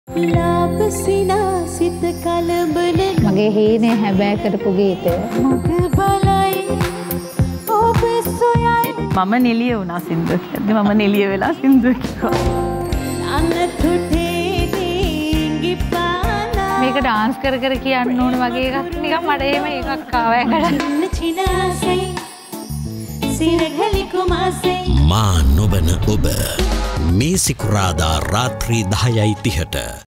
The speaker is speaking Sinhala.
මගේ හීනේ හැබෑ කරපු ගීතය. මම නිලිය වුණා සින්දුව කියද්දි මම නිලිය වෙලා සින්දුව කිව්වා. මේක ඩාන්ස් කර කර කියන්න ඕන වගේ එකක් නිකන් මට එහෙම එකක් ආවා මා නොබන ඔබ මේ සිකුරාදා රාත්‍රී 10:30ට